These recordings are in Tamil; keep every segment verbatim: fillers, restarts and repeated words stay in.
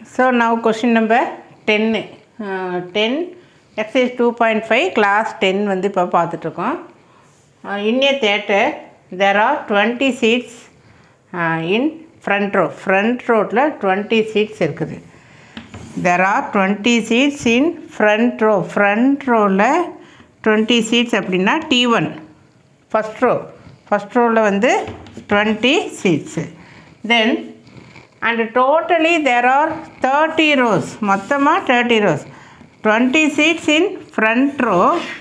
So now question number ten. Uh, ten exercise two point five class ten வந்து இப்போ பார்த்துட்டு இருக்கோம். Uh, in a theater there are twenty seats uh, in front row. Front rowல twenty seats இருக்குது. There are twenty seats in front row. Front rowல twenty seats அப்படின்னா T one. First row. First rowல வந்து twenty seats. Then and totally there are thirty rows. மொத்தமாக thirty rows. twenty seats in front row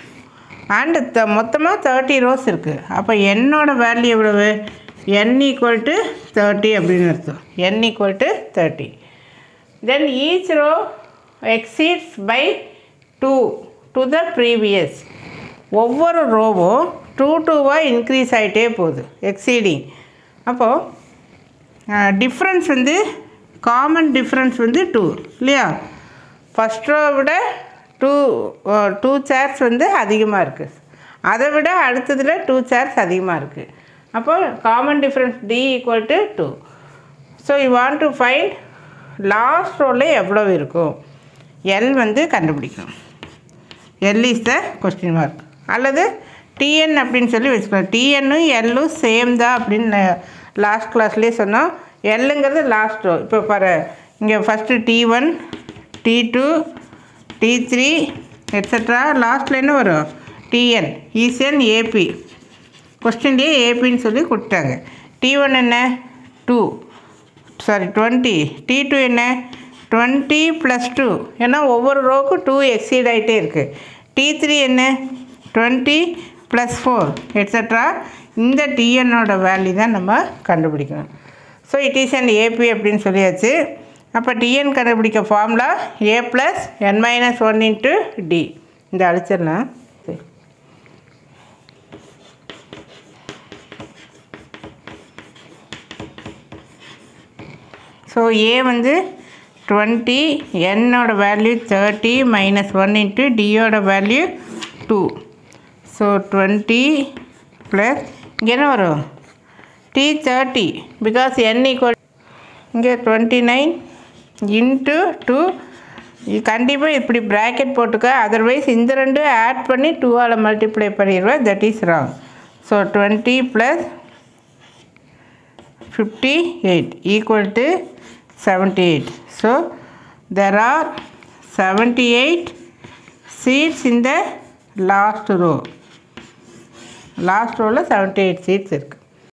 and த மொத்தமாக thirty rows இருக்குது. அப்போ என்னோட வேல்யூ எவ்வளவு? n equal to thirty அப்படின்னு அர்த்தம். n equal to thirty. Then each row exceeds by two to the previous. ஒவ்வொரு ரோவும் டூ டூவாக இன்க்ரீஸ் ஆகிட்டே போகுது. எக்ஸீடிங். அப்போது டிஃப்ரென்ஸ் வந்து காமன் டிஃப்ரென்ஸ் வந்து டூ இல்லையா? ஃபஸ்ட் ரோ விட டூ டூ சேர்ஸ் வந்து அதிகமாக இருக்குது. அதை விட அடுத்ததில் டூ சேர்ஸ் அதிகமாக இருக்குது. அப்போ common difference D equal to two. So you want to find last ரோவில் எவ்வளோ இருக்கும் எல் வந்து கண்டுபிடிக்கணும். L is the question mark. அல்லது டிஎன் அப்படின்னு சொல்லி வச்சுக்கலாம். டிஎன்னும் எல்லும் சேம் தான் அப்படின்னு லாஸ்ட் கிளாஸ்லேயே சொன்னோம். எல்லுங்கிறது லாஸ்ட் ரோ. இப்போ பாரு, இங்கே first T one, T two, T three et cetera. லாஸ்ட்டில் என்ன வரும்? TN ஈசிஎன் AB. கொஸ்டின்லேயே ஏபின்னு சொல்லி கொடுத்தாங்க. டி ஒன் என்ன? Two sorry twenty. T two என்ன? Twenty plus two. ஏன்னா ஒவ்வொரு ரோவுக்கும் டூ எக்ஸீட் ஆகிட்டே இருக்குது. டி த்ரீ என்ன? Twenty plus four et cetera. இந்த டிஎன்னோட வேல்யூ தான் நம்ம கண்டுபிடிக்கணும். So it is and AP அப்படின்னு சொல்லியாச்சு. அப்போ டிஎன் கண்டுபிடிக்க formula A plus N minus one into D. இந்த அழிச்சிடலாம். ஸோ ஏ வந்து டுவெண்ட்டி, என்னோட value thirty minus one into டியோட value two. So twenty plus இங்கே என்ன வரும்? T thirty because N equal இங்கே டுவெண்ட்டி நைன் இன்ட்டு டூ. கண்டிப்பாக இப்படி ப்ராக்கெட் போட்டுக்க. அதர்வைஸ் இந்த ரெண்டு ஆட் பண்ணி டூவால் மல்டிப்ளை பண்ணிடுவேன். That is wrong. So twenty plus fifty eight equal to seventy eight. So there are seventy eight seats in the last row. Last ரோவில் செவன்ட்டி எயிட் சீட்ஸ் இருக்குது.